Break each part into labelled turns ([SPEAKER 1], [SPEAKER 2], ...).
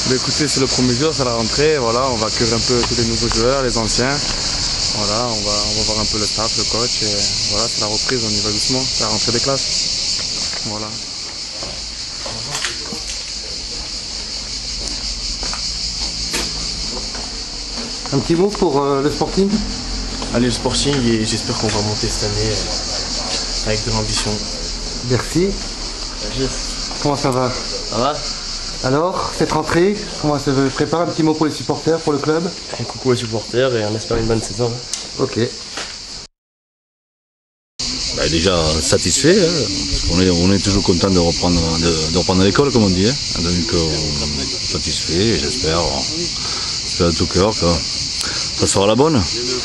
[SPEAKER 1] Écoutez, c'est le premier jour, c'est la rentrée, voilà, on va accueillir un peu tous les nouveaux joueurs, les anciens. Voilà, on va voir un peu le staff, le coach, et voilà, c'est la reprise, on y va doucement, c'est la rentrée des classes. Voilà.
[SPEAKER 2] Un petit mot pour le Sporting?
[SPEAKER 3] Allez, le Sporting, et j'espère qu'on va monter cette année avec de l'ambition.
[SPEAKER 2] Merci. Comment ça va?
[SPEAKER 4] Ça va?
[SPEAKER 2] Alors, cette rentrée, comment ça se prépare? Un petit mot pour les supporters, pour le club?
[SPEAKER 4] Un coucou aux supporters et on espère une bonne saison.
[SPEAKER 2] Ok.
[SPEAKER 5] Bah déjà satisfait, hein. On est toujours content de reprendre l'école, comme on dit. Hein. Donc satisfait, et j'espère de tout cœur que ça sera la bonne.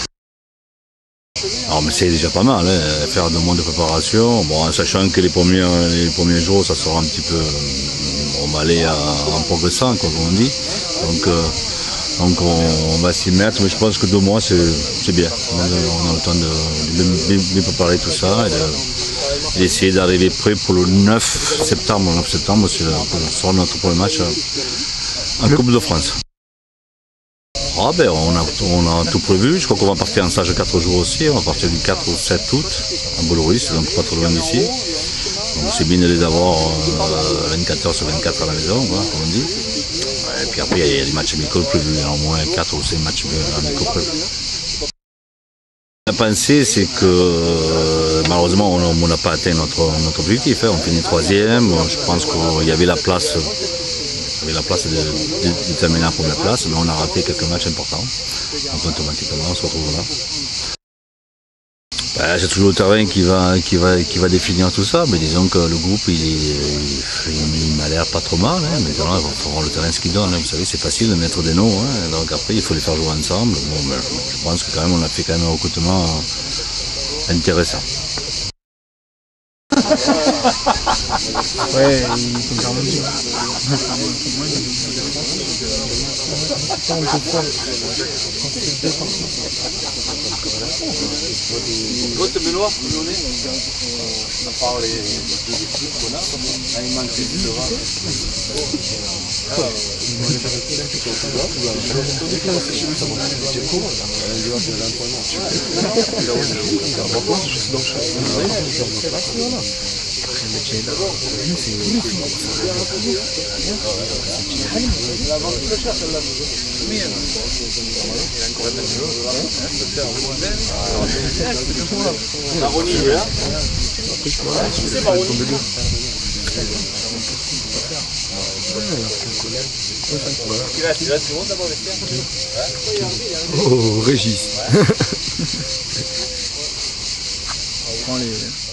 [SPEAKER 5] Alors mais c'est déjà pas mal, hein, faire 2 mois de préparation, bon, en sachant que les premiers jours ça sera un petit peu on va aller en progressant, comme on dit. Donc on va s'y mettre, mais je pense que 2 mois c'est bien. On a le temps de bien préparer tout ça et d'essayer d'arriver prêt pour le 9 septembre. Le 9 septembre, ce sera notre premier match en Coupe de France. Ah ben, on a tout prévu, je crois qu'on va partir en stage 4 jours aussi, on va partir du 4 au 7 août à Boulrouis, donc pas trop loin d'ici. Donc c'est bien de les avoir 24 heures sur 24 à la maison, voilà, comme on dit. Et puis après il y a des matchs amicaux prévus, au moins 4 ou 5 matchs amicaux prévus. La pensée c'est que malheureusement on n'a pas atteint notre objectif, hein. On finit 3e, je pense qu'il y avait la place. De terminer la première place, mais on a raté quelques matchs importants. Donc automatiquement on se retrouve là. Ben, c'est toujours le terrain qui va définir tout ça, mais disons que le groupe il m'a l'air pas trop mal, hein. Maintenant il va voir le terrain ce qu'il donne, hein. Vous savez c'est facile de mettre des noms, hein. Donc après il faut les faire jouer ensemble. Bon, ben, je pense que quand même on a fait quand même un recrutement intéressant.
[SPEAKER 3] Ouais, il faut faire même
[SPEAKER 1] Votre Benoît, on a parlé de l'équipe qu'on a, il manque des buts.
[SPEAKER 2] Oh, Régis.
[SPEAKER 3] on prend les...